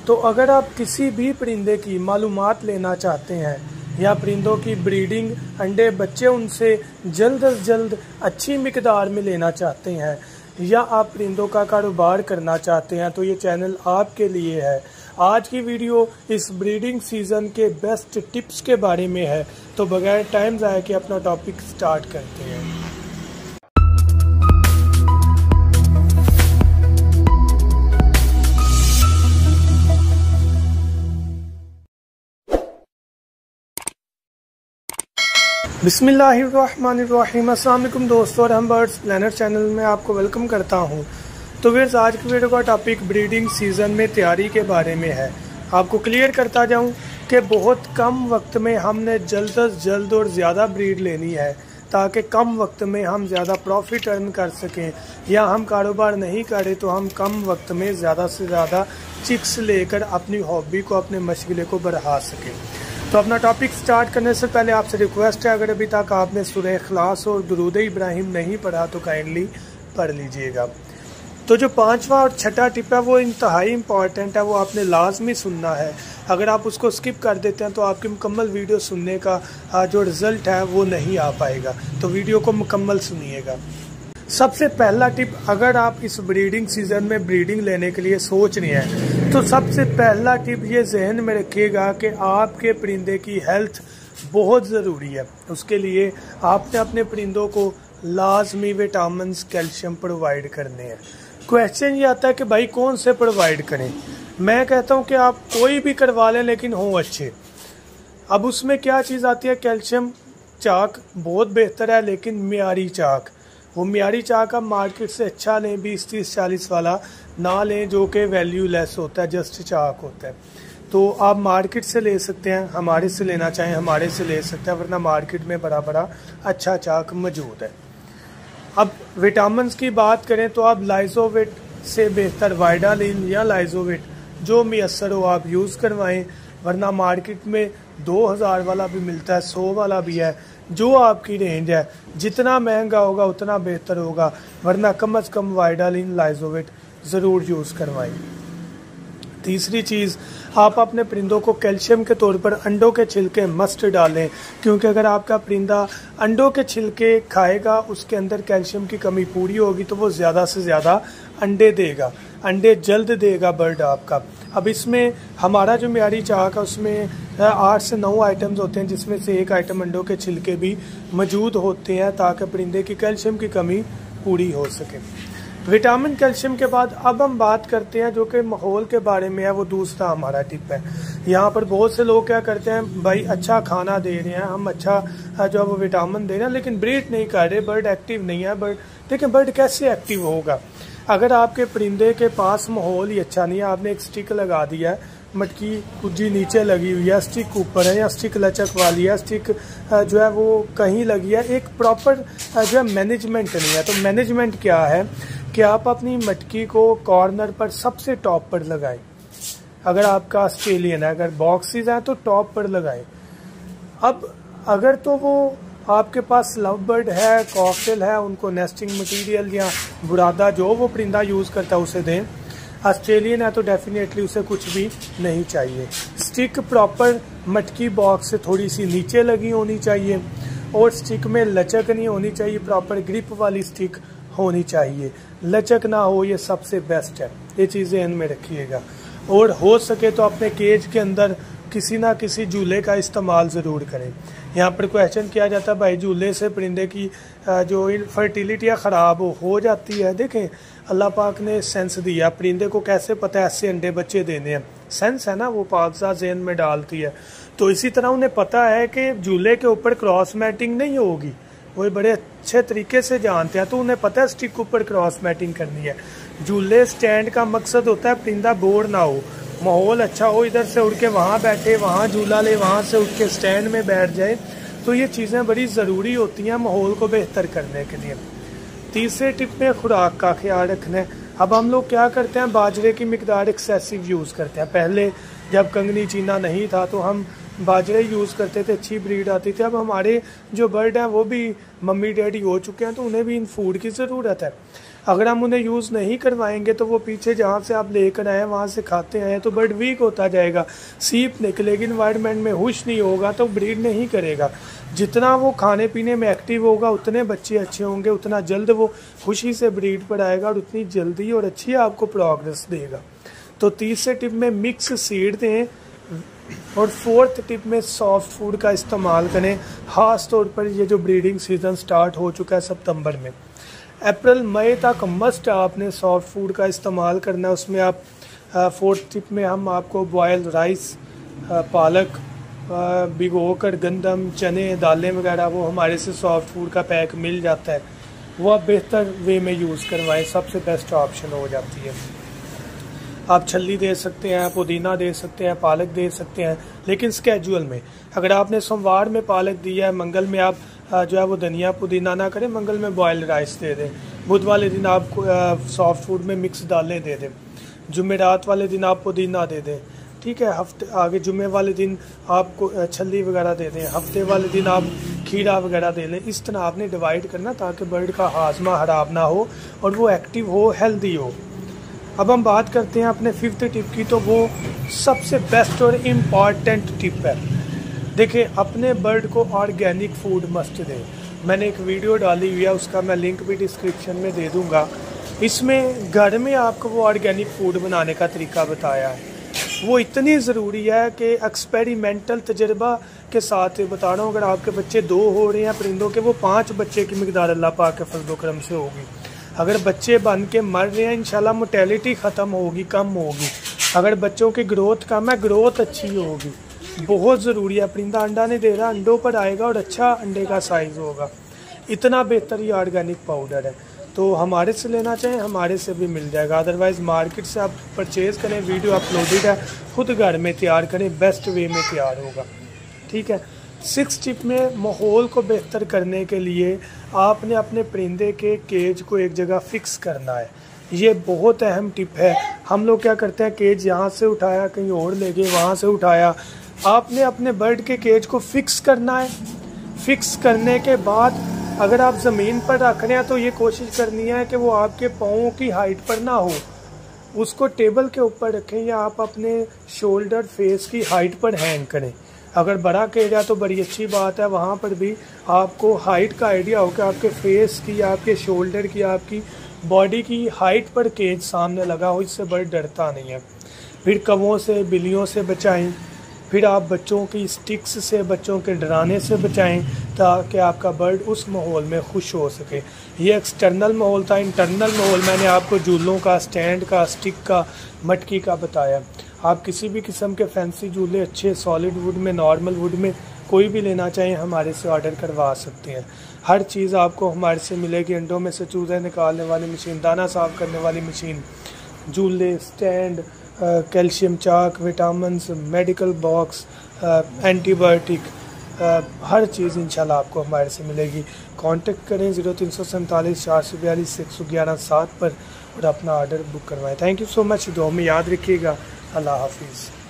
तो अगर आप किसी भी परिंदे की मालूमात लेना चाहते हैं या परिंदों की ब्रीडिंग, अंडे बच्चे उनसे जल्द अज जल्द अच्छी मिकदार में लेना चाहते हैं या आप परिंदों का कारोबार करना चाहते हैं तो ये चैनल आपके लिए है। आज की वीडियो इस ब्रीडिंग सीज़न के बेस्ट टिप्स के बारे में है, तो बगैर टाइम ज़ाया के अपना टॉपिक स्टार्ट करते हैं। बिस्मिल्लाहिर्रहमानिर्रहीम। अस्सलाम वालेकुम दोस्तों, और हम बर्ड्स प्लानर चैनल में आपको वेलकम करता हूं। तो फिर आज की वीडियो का टॉपिक ब्रीडिंग सीज़न में तैयारी के बारे में है। आपको क्लियर करता जाऊं कि बहुत कम वक्त में हमने जल्द से जल्द और ज़्यादा ब्रीड लेनी है ताकि कम वक्त में हम ज़्यादा प्रॉफिट अर्न कर सकें, या हम कारोबार नहीं करें तो हम कम वक्त में ज़्यादा से ज़्यादा चिक्स लेकर अपनी हॉबी को, अपने मशगले को बढ़ा सकें। तो अपना टॉपिक स्टार्ट करने से पहले आपसे रिक्वेस्ट है, अगर अभी तक आपने सूरह इखलास और दुरूद इब्राहिम नहीं पढ़ा तो काइंडली पढ़ लीजिएगा। तो जो पांचवा और छठा टिप है वो इंतहाई इम्पॉर्टेंट है, वो आपने लाजमी सुनना है। अगर आप उसको स्किप कर देते हैं तो आपकी मुकम्मल वीडियो सुनने का जो रिज़ल्ट है वो नहीं आ पाएगा। तो वीडियो को मुकम्मल सुनिएगा। सबसे पहला टिप, अगर आप इस ब्रीडिंग सीज़न में ब्रीडिंग लेने के लिए सोच रहे हैं तो सबसे पहला टिप ये जहन में रखिएगा कि आपके परिंदे की हेल्थ बहुत ज़रूरी है। उसके लिए आपने अपने परिंदों को लाजमी विटामिन्स, कैल्शियम प्रोवाइड करने हैं। क्वेश्चन ये आता है कि भाई कौन से प्रोवाइड करें। मैं कहता हूँ कि आप कोई भी करवा लें लेकिन हो अच्छे। अब उसमें क्या चीज़ आती है, कैल्शियम चाक बहुत बेहतर है, लेकिन मियारी चाक, वो मियारी चाक आप मार्केट से अच्छा लें, 20, 30, 40 वाला ना लें जो कि वैल्यू लेस होता है, जस्ट चाक होता है। तो आप मार्केट से ले सकते हैं, हमारे से लेना चाहें हमारे से ले सकते हैं, वरना मार्केट में बड़ा बड़ा अच्छा चाक मौजूद है। अब विटामिन्स की बात करें तो आप लाइजोविट से बेहतर वाइडालिन या लाइजोविट जो मैसर हो आप यूज़ करवाएं, वरना मार्केट में 2000 वाला भी मिलता है, 100 वाला भी है। जो आपकी रेंज है, जितना महंगा होगा उतना बेहतर होगा, वरना कम से कम वाइडालिन, लाइजोविट ज़रूर यूज़ करवाएं। तीसरी चीज़, आप अपने परिंदों को कैल्शियम के तौर पर अंडों के छिलके मस्ट डालें, क्योंकि अगर आपका परिंदा अंडों के छिलके खाएगा, उसके अंदर कैल्शियम की कमी पूरी होगी तो वो ज़्यादा से ज़्यादा अंडे देगा, अंडे जल्द देगा बर्ड आपका। अब इसमें हमारा जो मियारी चाक है उसमें 8 से 9 आइटम्स होते हैं, जिसमें से एक आइटम अंडों के छिलके भी मौजूद होते हैं ताकि परिंदे की कैल्शियम की कमी पूरी हो सके। विटामिन कैल्शियम के बाद अब हम बात करते हैं जो कि माहौल के बारे में है, वो दूसरा हमारा टिप है। यहाँ पर बहुत से लोग क्या करते हैं, भाई अच्छा खाना दे रहे हैं हम, अच्छा जो वो विटामिन दे रहे हैं, लेकिन ब्रीड नहीं कर रहे, बर्ड एक्टिव नहीं है। बर्ड देखिए, बर्ड कैसे एक्टिव होगा अगर आपके परिंदे के पास माहौल ही अच्छा नहीं है। आपने एक स्टिक लगा दिया है, मटकी कुज्जी नीचे लगी हुई है, स्टिक ऊपर है, या स्टिक लचक वाली है, स्टिक जो है वो कहीं लगी है, एक प्रॉपर जो है मैनेजमेंट नहीं है। तो मैनेजमेंट क्या है कि आप अपनी मटकी को कॉर्नर पर सबसे टॉप पर लगाएं। अगर आपका ऑस्ट्रेलियन है, अगर बॉक्सेस हैं तो टॉप पर लगाएं। अब अगर तो वो आपके पास लव बर्ड है, कॉकटेल है, उनको नेस्टिंग मटेरियल या बुरादा जो वो परिंदा यूज़ करता है उसे दें। ऑस्ट्रेलियन है तो डेफिनेटली उसे कुछ भी नहीं चाहिए। स्टिक प्रॉपर मटकी बॉक्स से थोड़ी सी नीचे लगी होनी चाहिए, और स्टिक में लचक नहीं होनी चाहिए, प्रॉपर ग्रिप वाली स्टिक होनी चाहिए। लचक ना हो, ये सबसे बेस्ट है, ये चीज़ें इनमें रखिएगा। और हो सके तो अपने केज के अंदर किसी ना किसी झूले का इस्तेमाल ज़रूर करें। यहाँ पर क्वेश्चन किया जाता है, भाई झूले से परिंदे की जो फर्टिलिटी ख़राब हो जाती है। देखें, अल्लाह पाक ने सेंस दिया, परिंदे को कैसे पता है ऐसे अंडे बच्चे देने हैं, सेंस है ना, वो पाकज़ा ज़हन में डालती है। तो इसी तरह उन्हें पता है कि झूले के ऊपर क्रॉस मैटिंग नहीं होगी, वो बड़े अच्छे तरीके से जानते हैं। तो उन्हें पता है स्टिक ऊपर क्रॉस मैटिंग करनी है। झूले स्टैंड का मकसद होता है परिंदा बोर ना हो, माहौल अच्छा हो, इधर से उड़ के वहाँ बैठे, वहाँ झूला ले, वहाँ से उठ के स्टैंड में बैठ जाए। तो ये चीज़ें बड़ी ज़रूरी होती हैं माहौल को बेहतर करने के लिए। तीसरे टिप में खुराक का ख्याल रखना है। अब हम लोग क्या करते हैं, बाजरे की मिकदार एक्सेसिव यूज़ करते हैं। पहले जब कंगनी चीना नहीं था तो हम बाजरे यूज़ करते थे, अच्छी ब्रीड आती थी। अब हमारे जो बर्ड हैं वो भी मम्मी डैडी हो चुके हैं तो उन्हें भी इन फूड की ज़रूरत है। अगर हम उन्हें यूज़ नहीं करवाएंगे तो वो पीछे जहाँ से आप लेकर आए वहाँ से खाते हैं तो बर्ड वीक होता जाएगा, सीप निकलेगी, इन्वायरमेंट में हुश नहीं होगा तो ब्रीड नहीं करेगा। जितना वो खाने पीने में एक्टिव होगा उतने बच्चे अच्छे होंगे, उतना जल्द वो खुशी से ब्रीड पर आएगा और उतनी जल्दी और अच्छी आपको प्रोग्रेस देगा। तो तीसरे टिप में मिक्स सीड दें और फोर्थ टिप में सॉफ्ट फूड का इस्तेमाल करें। ख़ास तौर पर ये जो ब्रीडिंग सीज़न स्टार्ट हो चुका है सितंबर में, अप्रैल मई तक मस्ट आपने सॉफ्ट फूड का इस्तेमाल करना है। उसमें आप फोर्थ टिप में हम आपको बॉयल राइस, पालक भिगो कर, गंदम, चने, दालें वगैरह वो हमारे से सॉफ्ट फूड का पैक मिल जाता है, वो आप बेहतर वे में यूज़ करवाएं, सबसे बेस्ट ऑप्शन हो जाती है। आप छल्ली दे सकते हैं, पुदीना दे सकते हैं, पालक दे सकते हैं, लेकिन स्केजुअल में। अगर आपने सोमवार में पालक दिया है, मंगल में आप जो है वो धनिया पुदीना ना करें, मंगल में बॉयल राइस दे दें, बुध वाले दिन आप सॉफ्ट फूड में मिक्स दालें दे दें, जुमेरात वाले दिन आप पुदीना दे दें, ठीक है। हफ्ते आगे जुमे वाले दिन आपको छल्ली वगैरह दे दें, हफ्ते वाले दिन आप खीरा वगैरह दे लें। इस तरह आपने डिवाइड करना ताकि बर्ड का हाजमा ख़राब ना हो और वो एक्टिव हो, हेल्दी हो। अब हम बात करते हैं अपने फिफ्थ टिप की, तो वो सबसे बेस्ट और इम्पॉर्टेंट टिप है। देखिए, अपने बर्ड को ऑर्गेनिक फूड मस्ट दें। मैंने एक वीडियो डाली हुई है, उसका मैं लिंक भी डिस्क्रिप्शन में दे दूँगा। इसमें घर में आपको वो ऑर्गेनिक फूड बनाने का तरीका बताया है। वो इतनी ज़रूरी है कि एक्सपेरिमेंटल तजर्बा के साथ बता रहा हूँ। अगर आपके बच्चे 2 हो रहे हैं परिंदों के, वो 5 बच्चे की मिकदार अल्लाह पाक के फजल करम से होगी। अगर बच्चे बन के मर रहे हैं, इंशाल्लाह मोर्टेलिटी ख़त्म होगी, कम होगी। अगर बच्चों की ग्रोथ कम है, ग्रोथ अच्छी होगी। बहुत ज़रूरी है। परिंदा अंडा नहीं दे रहा, अंडों पर आएगा और अच्छा अंडे का साइज़ होगा। इतना बेहतर ये ऑर्गेनिक पाउडर है। तो हमारे से लेना चाहें, हमारे से भी मिल जाएगा, अदरवाइज़ मार्केट से आप परचेज़ करें। वीडियो अपलोडेड है, खुद घर में तैयार करें, बेस्ट वे में तैयार होगा, ठीक है। 6 टिप में माहौल को बेहतर करने के लिए आपने अपने परिंदे के केज को एक जगह फ़िक्स करना है। ये बहुत अहम टिप है। हम लोग क्या करते हैं, केज यहाँ से उठाया, कहीं और ले गए, वहाँ से उठाया। आपने अपने बर्ड के केज को फ़िक्स करना है। फ़िक्स करने के बाद अगर आप ज़मीन पर रख रहे हैं तो ये कोशिश करनी है कि वो आपके पाँवों की हाइट पर ना हो। उसको टेबल के ऊपर रखें या आप अपने शोल्डर फेस की हाइट पर हैंग करें। अगर बड़ा केज है तो बड़ी अच्छी बात है, वहाँ पर भी आपको हाइट का आइडिया हो कि आपके फेस की, आपके शोल्डर की, आपकी बॉडी की हाइट पर केज सामने लगा हो। इससे बर्ड डरता नहीं है। फिर कौवों से, बिल्लियों से बचाएं। फिर आप बच्चों की स्टिक्स से, बच्चों के डराने से बचाएं ताकि आपका बर्ड उस माहौल में खुश हो सके। ये एक्सटर्नल माहौल था। इंटरनल माहौल मैंने आपको झूलों का, स्टैंड का, स्टिक का, मटकी का बताया। आप किसी भी किस्म के फैंसी झूले अच्छे सॉलिड वुड में, नॉर्मल वुड में कोई भी लेना चाहें, हमारे से ऑर्डर करवा सकते हैं। हर चीज़ आपको हमारे से मिलेगी। अंडों में से चूज़े निकालने वाली मशीन, दाना साफ़ करने वाली मशीन, झूले, stand, calcium chalk, vitamins, medical box, antibiotic, हर चीज़ इंशाल्लाह आपको हमारे से मिलेगी। कांटेक्ट करें 0347 442 111 7 पर और अपना ऑर्डर बुक करवाएं। Thank you so much. दुआ में याद रखिएगा। अल्लाह हाफिज़।